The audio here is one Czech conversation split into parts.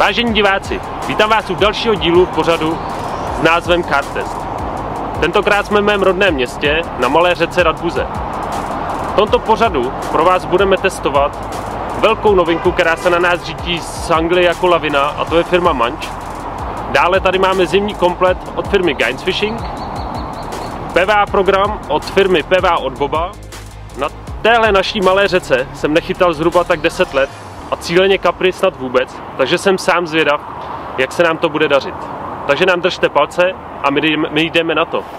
Vážení diváci, vítám vás u dalšího dílu pořadu s názvem Car Test. Tentokrát jsme v mém rodném městě na malé řece Radbuze. V tomto pořadu pro vás budeme testovat velkou novinku, která se na nás řítí z Anglie jako lavina, a to je firma Manch. Dále tady máme zimní komplet od firmy Gaines Fishing, PVA program od firmy PVA od Boba. Na téhle naší malé řece jsem nechytal zhruba tak 10 let a cíleně kapry snad vůbec, takže jsem sám zvědav, jak se nám to bude dařit. Takže nám držte palce a my jdeme na to.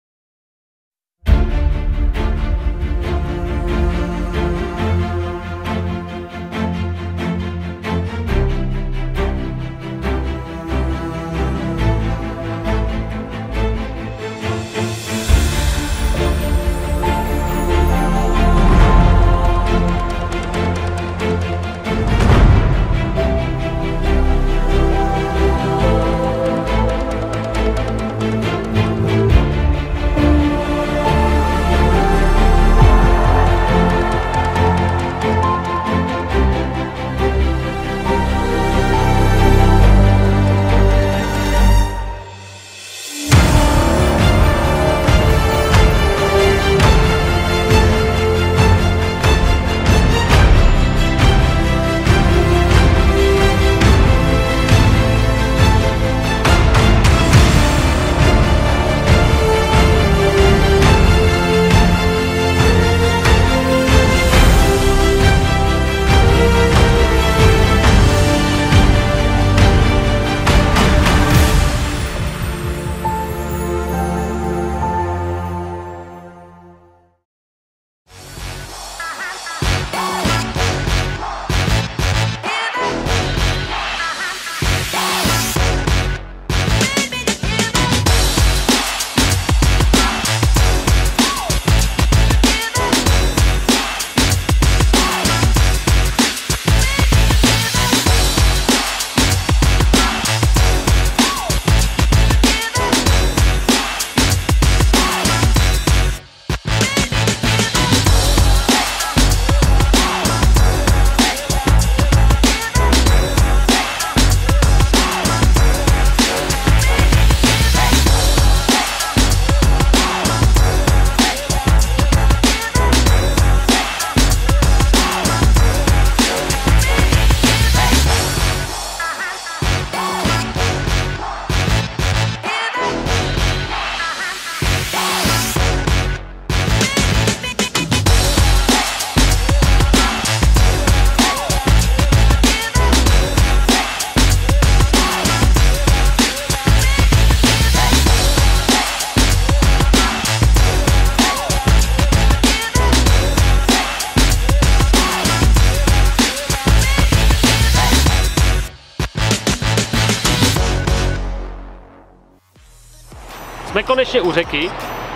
Jsme konečně u řeky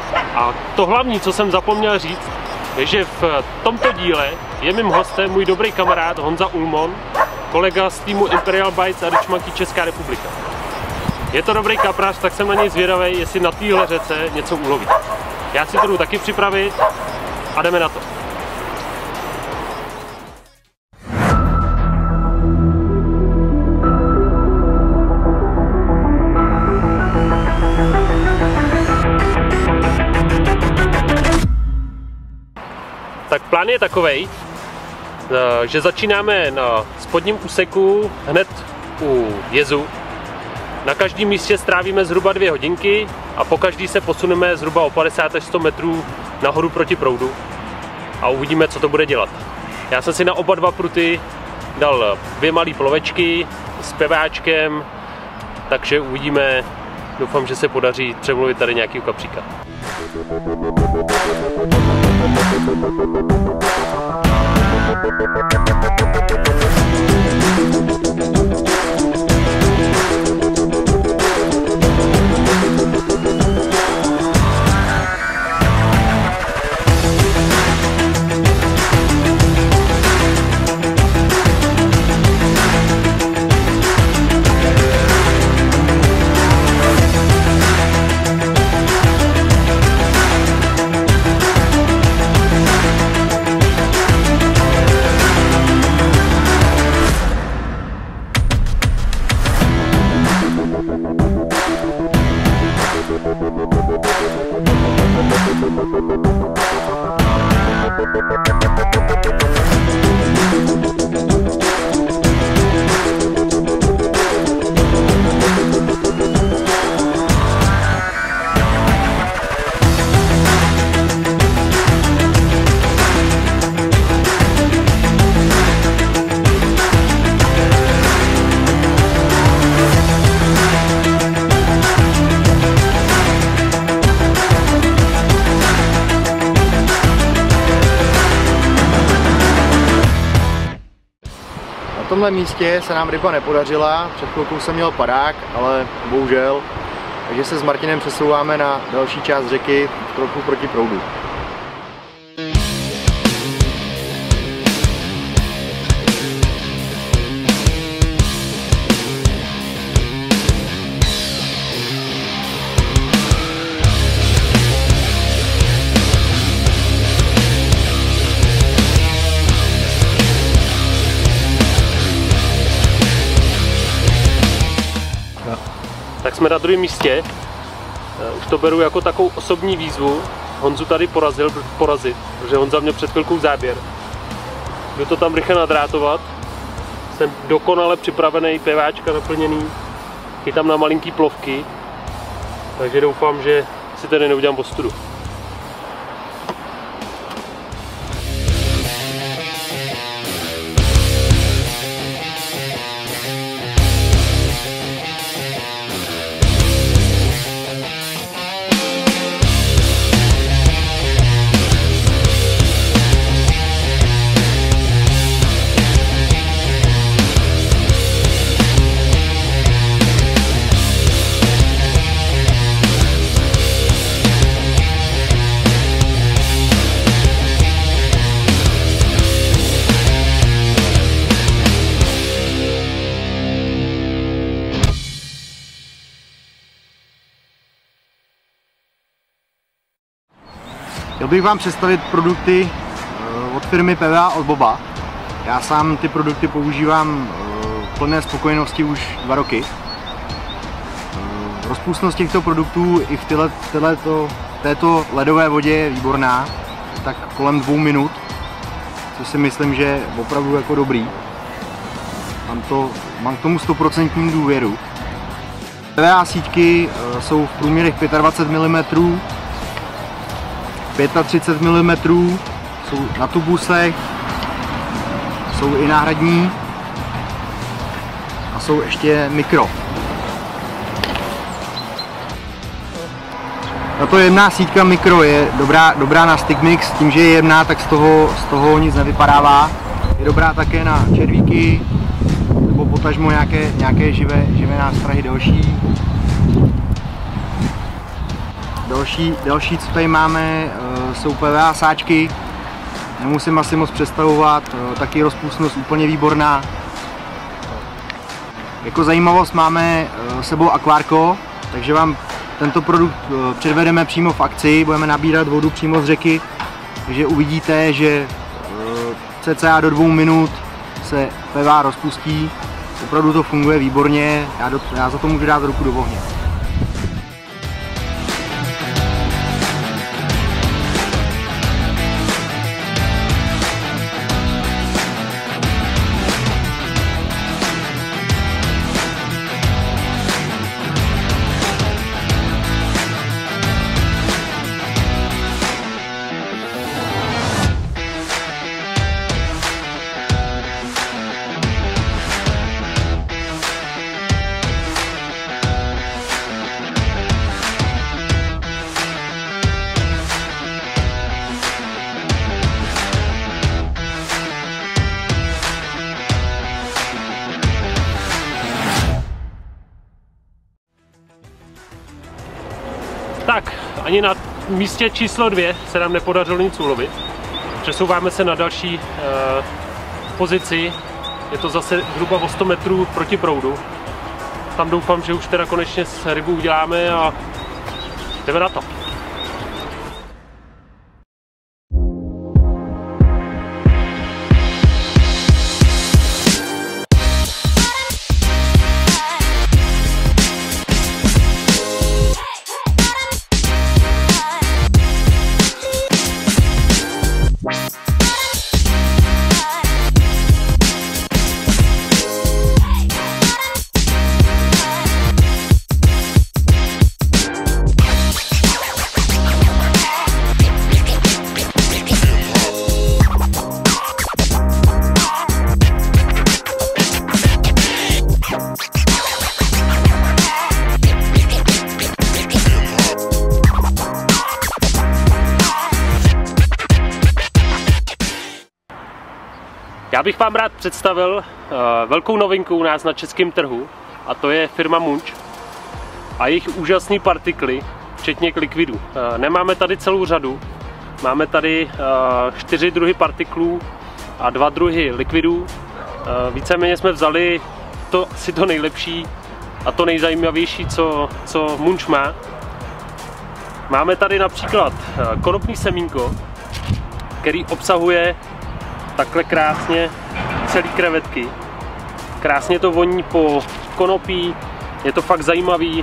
a to hlavní, co jsem zapomněl říct, je, že v tomto díle je mým hostem můj dobrý kamarád Honza Ullmann, kolega z týmu Imperial Bites a Rich Monkey Česká republika. Je to dobrý kaprař, tak jsem na něj zvědavý, jestli na téhle řece něco uloví. Já si to jdu taky připravit a jdeme na to. Tak plán je takovej, že začínáme na spodním úseku hned u jezu. Na každém místě strávíme zhruba 2 hodinky a po každý se posuneme zhruba o 50 až 100 metrů nahoru proti proudu a uvidíme, co to bude dělat. Já jsem si na oba dva pruty dal 2 malé plovečky s PVAčkem, takže uvidíme. Doufám, že se podaří přemluvit tady nějakýho kapříka. Na tomhle místě se nám ryba nepodařila, před chvilkou jsem měl padák, ale bohužel, takže se s Martinem přesouváme na další část řeky, trochu proti proudu. Tak jsme na druhém místě. Už to beru jako takovou osobní výzvu. Honzu tady porazit, protože Honza měl před chvilkou záběr. Jdu to tam rychle nadrátovat. Jsem dokonale připravený, PVáčka naplněný. Chytám na malinký plovky. Takže doufám, že si tady neudělám ostudu. Chtěl bych vám představit produkty od firmy PVA od Boba. Já sám ty produkty používám v plné spokojenosti už 2 roky. Rozpustnost těchto produktů i v této ledové vodě je výborná, tak kolem 2 minut, což si myslím, že je opravdu jako dobrý. Mám k tomu 100% důvěru. PVA síťky jsou v průměrech 25 mm, 35 mm, jsou na tubusech, jsou i náhradní a jsou ještě mikro. Tato jemná síťka mikro je dobrá na stick mix, tím, že je jemná, tak z toho nic nevypadává. Je dobrá také na červíky nebo potažmo nějaké živé nástrahy delší. Další, co tady máme, jsou PVA sáčky. Nemusím asi moc představovat, taky rozpustnost úplně výborná. Jako zajímavost máme sebou akvárko, takže vám tento produkt předvedeme přímo v akci, budeme nabírat vodu přímo z řeky, takže uvidíte, že cca do 2 minut se PVA rozpustí, opravdu to funguje výborně, já za to můžu dát ruku do ohně. Tak, ani na místě číslo 2 se nám nepodařilo nic ulovit. Přesouváme se na další pozici. Je to zase zhruba o 100 metrů proti proudu. Tam doufám, že už teda konečně s rybou uděláme a jdeme na to. Já bych vám rád představil velkou novinku u nás na českém trhu, a to je firma Munch a jejich úžasné partikly, včetně likvidů. Nemáme tady celou řadu, máme tady 4 druhy partiklů a 2 druhy likvidů. Víceméně jsme vzali asi to nejlepší a to nejzajímavější, co Munch má. Máme tady například konopný semínko, který obsahuje takhle krásně celý krevetky. Krásně to voní po konopí, je to fakt zajímavý.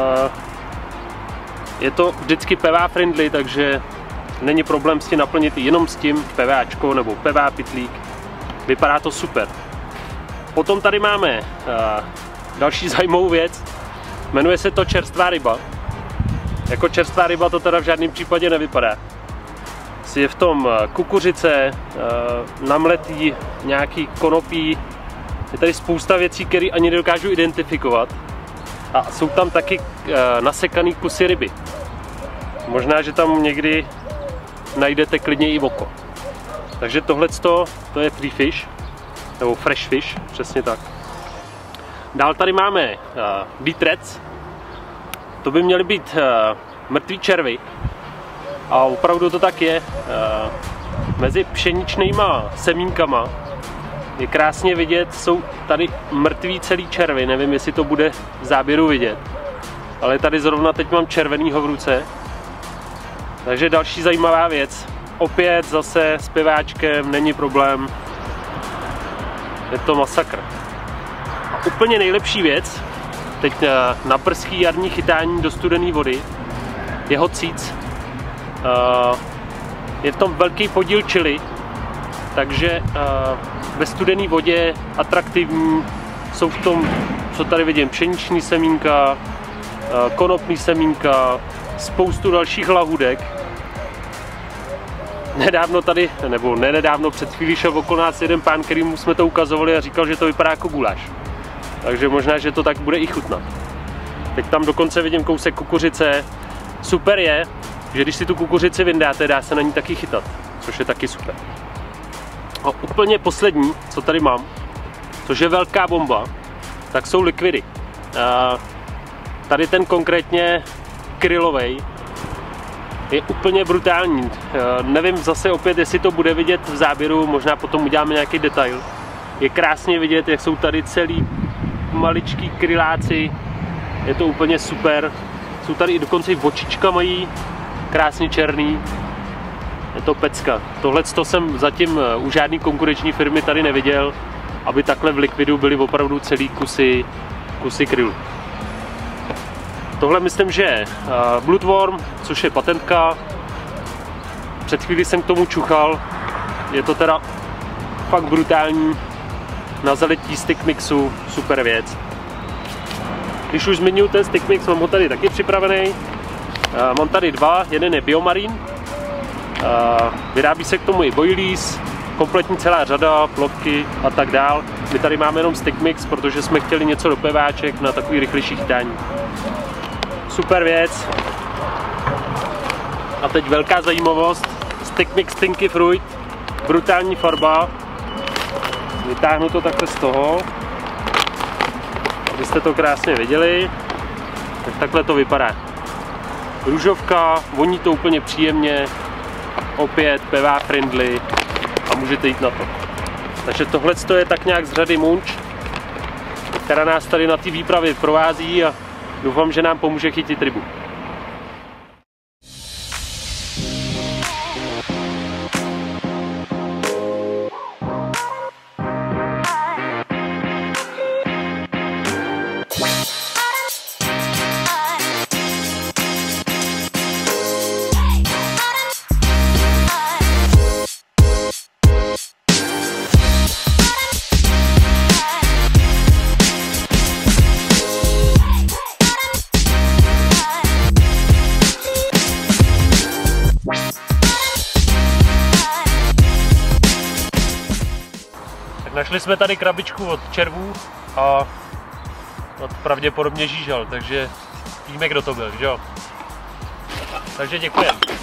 Je to vždycky PVA friendly, takže není problém si naplnit jenom s tím PVAčko nebo PVA pytlík. Vypadá to super. Potom tady máme další zajímavou věc. Jmenuje se to čerstvá ryba. Jako čerstvá ryba to teda v žádném případě nevypadá. Je v tom kukuřice, namletý nějaký konopí. Je tady spousta věcí, které ani nedokážu identifikovat. A jsou tam taky nasekaný kusy ryby. Možná, že tam někdy najdete klidně i oko. Takže tohleto, to je free fish, nebo fresh fish, přesně tak. Dál tady máme beet rats. To by měly být mrtví červy. A opravdu to tak je. Mezi pšeničnýma semínkama je krásně vidět, jsou tady mrtví celý červy, nevím, jestli to bude v záběru vidět. Ale tady zrovna teď mám červenýho v ruce. Takže další zajímavá věc. Opět zase s PVAčkem, není problém. Je to masakr. A úplně nejlepší věc, teď na brzký jarní chytání do studené vody, je hot seeds. Je v tom velký podíl chili, takže ve studené vodě atraktivní. Jsou v tom, co tady vidím, pšeniční semínka, konopný semínka, spoustu dalších lahůdek. Nedávno tady, nebo nedávno, před chvílí šel okolo nás jeden pán, kterýmu jsme to ukazovali a říkal, že to vypadá jako guláš. Takže možná, že to tak bude i chutnat. Teď tam dokonce vidím kousek kukuřice. Super je, že když si tu kukuřici vyndáte, dá se na ní taky chytat, což je taky super. A úplně poslední, co tady mám, což je velká bomba, tak jsou likvidy. Tady ten konkrétně krylovej je úplně brutální. Nevím zase opět, jestli to bude vidět v záběru, možná potom uděláme nějaký detail. Je krásně vidět, jak jsou tady celý maličký kryláci, je to úplně super. Jsou tady i dokonce i očička mají, krásně černý. Je to pecka. Tohle jsem zatím u žádné konkurenční firmy tady neviděl, aby takhle v likvidu byly opravdu celý kusy krylu. Tohle myslím, že je Bloodworm, což je patentka. Před chvílí jsem k tomu čuchal. Je to teda fakt brutální. Na zalití stick mixu, super věc. Když už zmiňuji ten stick mix, mám ho tady taky připravený. Mám tady 2, jeden je Biomarine. Vyrábí se k tomu i boilies, kompletní celá řada, plovky a tak dál. My tady máme jenom stick mix, protože jsme chtěli něco do PVAček na takový rychlejší chytání. Super věc. A teď velká zajímavost. Stick mix Stinky Fruit. Brutální farba. Vytáhnu to takhle z toho. Abyste to krásně viděli. Tak takhle to vypadá. Růžovka, voní to úplně příjemně. Opět PVA friendly. A můžete jít na to. Takže tohle je tak nějak z řady Munch, která nás tady na té výpravě provází a doufám, že nám pomůže chytit rybu. Našli jsme tady krabičku od červů a pravděpodobně žížel, takže víme, kdo to byl, že jo? Takže děkujeme.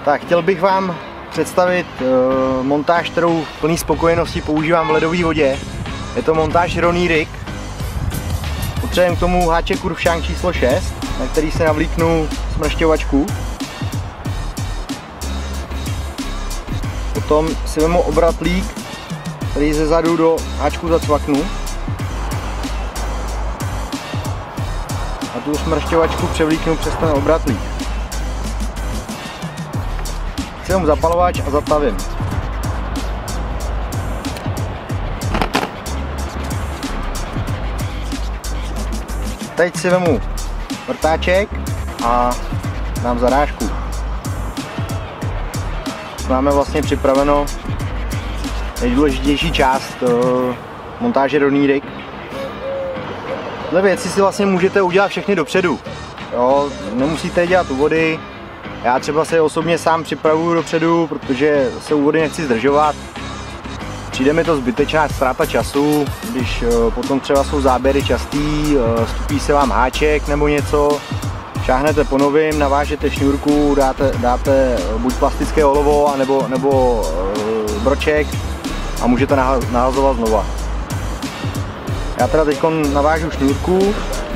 Tak chtěl bych vám představit montáž, kterou v plný spokojenosti používám v ledové vodě. Je to montáž rovný rig. Potřebujeme k tomu háček Kurvšank číslo 6, na který se navlíknu smršťovačku. Potom si vezmu obratlík, který ze zadu do háčku zacvaknu. A tu smršťovačku převlíknu přes ten obratlík. Si vezmu zapalovač a zaplavím. Teď si vezmu vrtáček a dám zarážku. Máme vlastně připraveno nejdůležitější část montáže rovný rig. Tyhle věci si vlastně můžete udělat všechny dopředu. Jo, nemusíte je dělat u vody. Já třeba se osobně sám připravuju dopředu, protože se u vody nechci zdržovat. Přijde mi to zbytečná ztráta času, když potom třeba jsou záběry častý, stupí se vám háček nebo něco, šáhnete po novým, navážete šňůrku, dáte buď plastické olovo, nebo broček a můžete nahazovat znova. Já teda teď navážu šňůrku.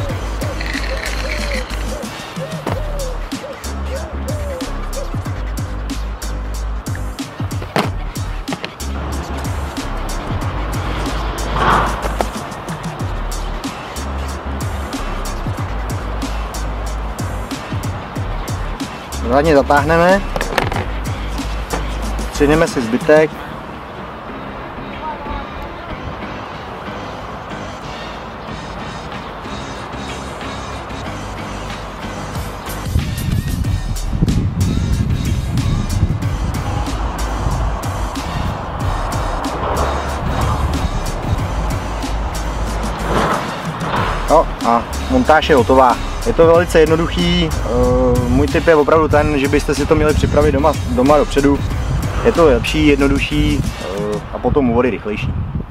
Zadně zatáhneme, střihneme si zbytek. No a montáž je hotová. Je to velice jednoduchý, můj tip je opravdu ten, že byste si to měli připravit doma dopředu. Je to lepší, jednodušší a potom u vody rychlejší.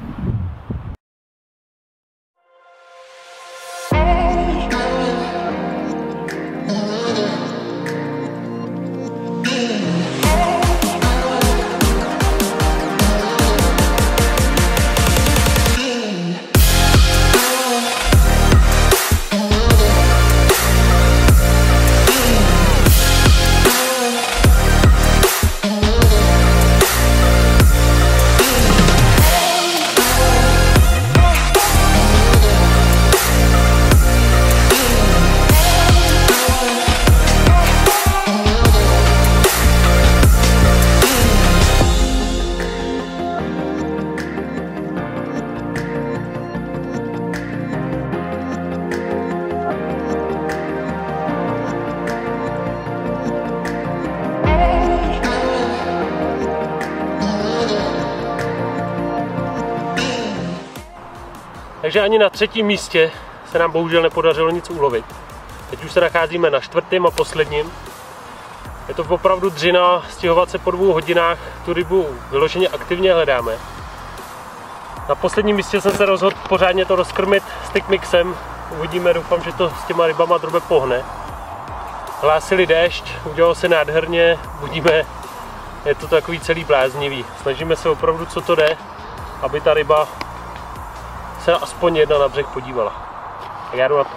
Takže ani na třetím místě se nám bohužel nepodařilo nic ulovit. Teď už se nacházíme na čtvrtém a posledním. Je to opravdu dřina, stěhovat se po 2 hodinách, tu rybu vyloženě aktivně hledáme. Na posledním místě jsem se rozhodl pořádně to rozkrmit stick mixem. Uvidíme, doufám, že to s těma rybama drobe pohne. Hlásili déšť, udělalo se nádherně, budíme, je to takový celý bláznivý. Snažíme se opravdu, co to jde, aby ta ryba se aspoň jedna na břeh podívala. Tak já jdu na to.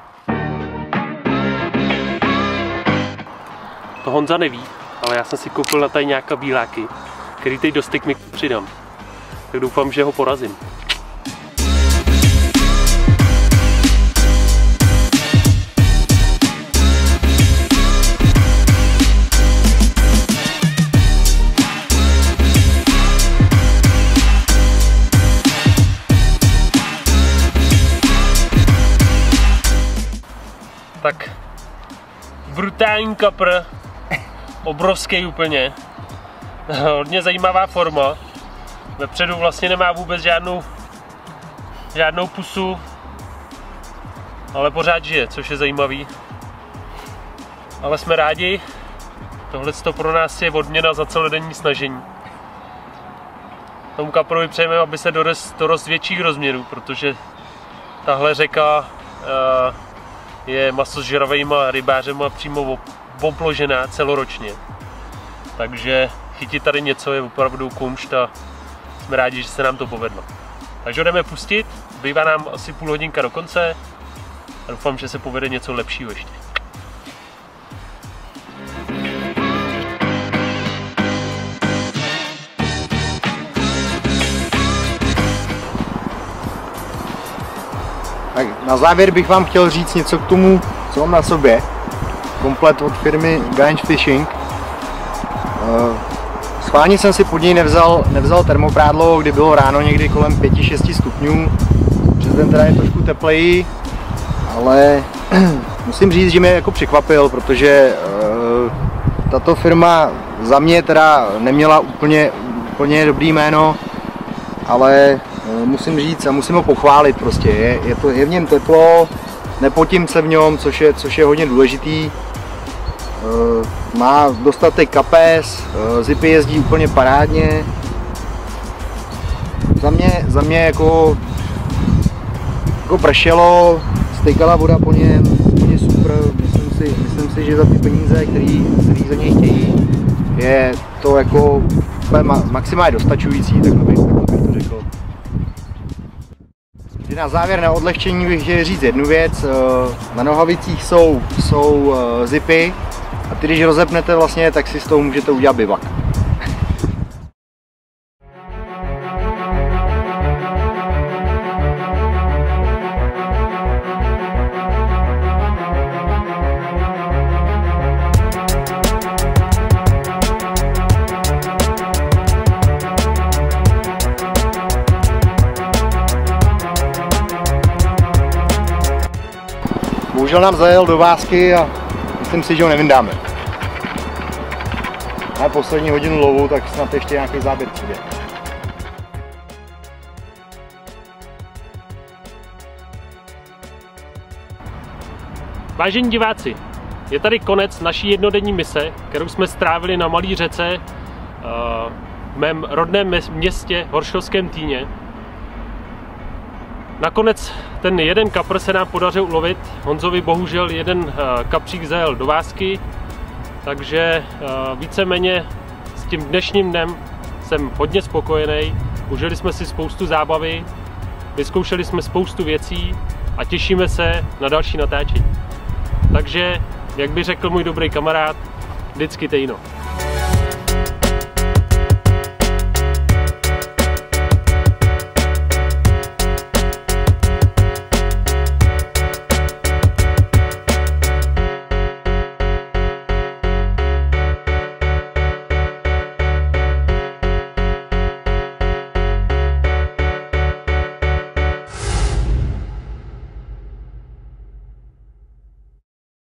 To Honza neví, ale já jsem si koupil na tady nějaké bíláky, který teď do stick mixu přidám. Tak doufám, že ho porazím. Tak, brutální kapr, obrovský úplně, hodně zajímavá forma, vepředu vlastně nemá vůbec žádnou pusu, ale pořád žije, což je zajímavý. Ale jsme rádi, tohle pro nás je odměna za celodenní snažení. Tomu kaprovi přejeme, aby se dorost větších rozměrů, protože tahle řeka je masožravejma rybářema přímo obložená celoročně. takže chytit tady něco je opravdu kumšt a jsme rádi, že se nám to povedlo. Takže jdeme pustit, bývá nám asi půl hodinka do konce a doufám, že se povede něco lepšího ještě. Tak na závěr bych vám chtěl říct něco k tomu, co mám na sobě. Komplet od firmy Ganch Fishing. Schválně jsem si pod něj nevzal termoprádlo, kdy bylo ráno někdy kolem 5-6 stupňů. Přes den teda je trošku tepleji, ale musím říct, že mě jako překvapil, protože tato firma za mě teda neměla úplně dobrý jméno, ale musím říct a musím ho pochválit prostě. Je v něm teplo, nepotím se v něm, což je hodně důležitý. Má dostatek kapes, zipy jezdí úplně parádně. Za mě jako pršelo, stejkala voda po něm, úplně super. Myslím si, že za ty peníze, který za něj chtějí, je to jako maximálně dostačující, takhle bych to řekl. Na závěr, na odlehčení bych chtěl říct jednu věc. Na nohavicích jsou zipy a ty, když rozepnete vlastně, tak si z toho můžete udělat bivak. Bohužel nám zajel do vásky a myslím si, že ho nevyndáme. Na poslední hodinu lovu, tak snad ještě nějaký záběr přijde. Vážení diváci, je tady konec naší jednodenní mise, kterou jsme strávili na malé řece v mém rodném městě Horšovském Týně. Nakonec ten jeden kapr se nám podařil ulovit. Honzovi bohužel jeden kapřík zajel do vásky, takže víceméně s tím dnešním dnem jsem hodně spokojený. Užili jsme si spoustu zábavy, vyzkoušeli jsme spoustu věcí a těšíme se na další natáčení. Takže, jak by řekl můj dobrý kamarád, vždycky tejno.